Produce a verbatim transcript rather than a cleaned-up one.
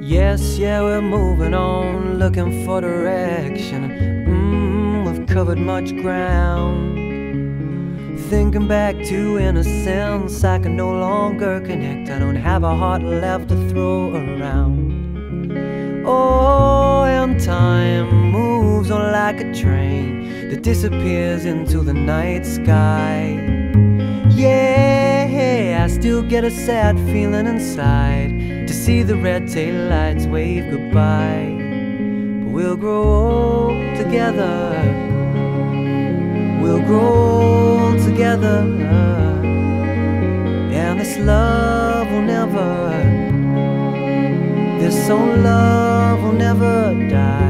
Yes, yeah, we're moving on, looking for direction. Mmm, we've covered much ground. Thinking back to innocence, I can no longer connect. I don't have a heart left to throw around. Oh, and time moves on like a train that disappears into the night sky. Yeah, I still get a sad feeling inside to see the red tail lights wave goodbye. But we'll grow old together, we'll grow old together, and this love will never, this old love will never die.